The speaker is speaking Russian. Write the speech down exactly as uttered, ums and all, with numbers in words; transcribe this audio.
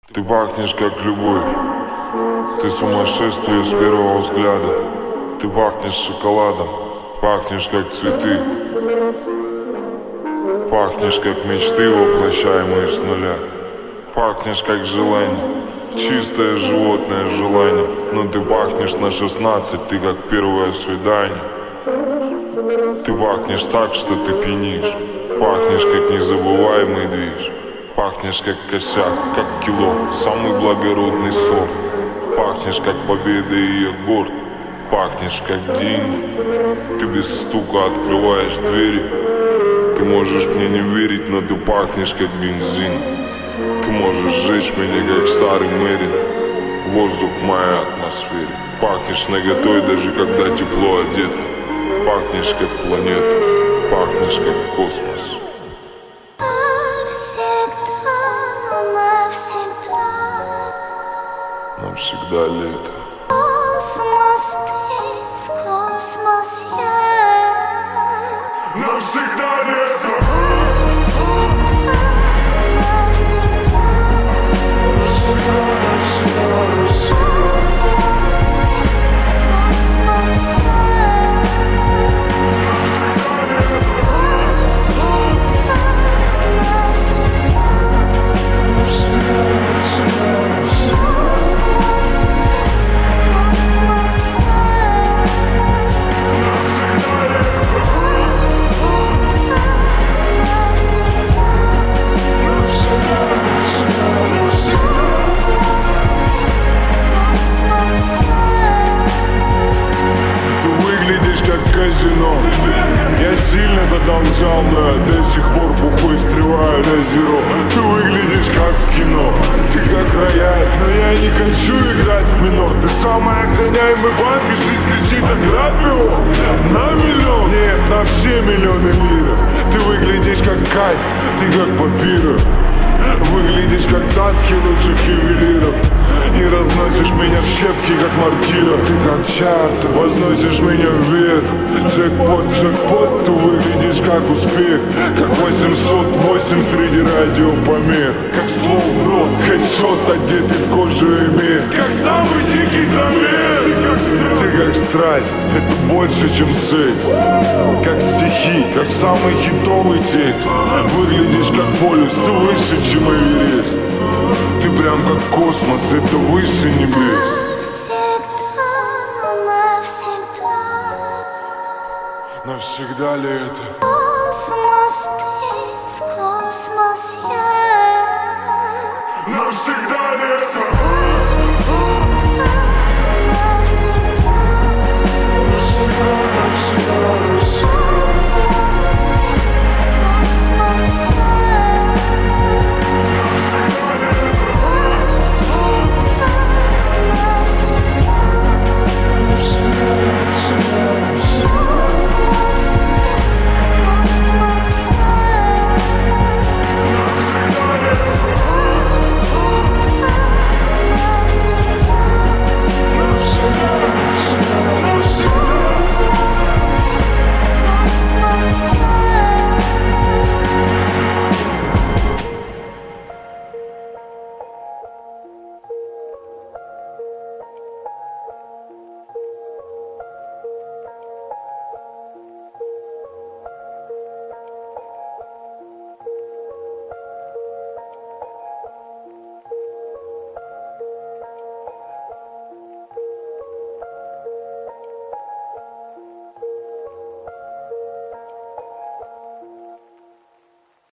Ты пахнешь как любовь, ты сумасшествие с первого взгляда. Ты пахнешь шоколадом, пахнешь как цветы, пахнешь как мечты, воплощаемые с нуля. Пахнешь как желание, чистое животное желание. Но ты пахнешь на шестнадцать, ты как первое свидание. Ты пахнешь так, что ты пьянишь, пахнешь как незабываемый движ. Пахнешь как косяк, как кило, самый благородный сорт. Пахнешь как победа и ее горд, пахнешь как деньги. Ты без стука открываешь двери. Ты можешь мне не верить, но ты пахнешь как бензин. Ты можешь сжечь меня как старый Мерин. Воздух в моей атмосфере. Пахнешь наготой, даже когда тепло одето. Пахнешь как планета, пахнешь как космос. Навсегда лето. Космос, ты в космос я. Навсегда лето. Навсегда, навсегда. Навсегда, навсегда, навсегда. Космос, ты в космос я. Навсегда, навсегда. Навсегда, навсегда, навсегда. Казино. Я сильно задолжал, но я до сих пор бухой встреваю на зеро. Ты выглядишь как в кино, ты как рояль, но я не хочу играть в минор. Ты самый охраняемый банк, и жизнь кричит: ограбь его на миллион. Нет, на все миллионы мира. Ты выглядишь как кайф, ты как папира. Выглядишь как цацки лучших ювелиров. И разносишь меня в щепки, как мортира. Ты как чартер, возносишь меня вверх. Джекпот, джекпот, ты выглядишь как успех. Как восемьсот восемь среди радиопомех. Как ствол в рот, хедшот, одетый в кожу и мех. Как самый дикий замес. Ты как страсть, это больше, чем секс. Как стихи, как самый хитовый текст. Выглядишь как полюс, ты выше, чем Эверест. Ты прям как космос, это выше небес. Навсегда, навсегда. Навсегда ли это? Космос, ты в космос я. Навсегда ли это? Навсегда.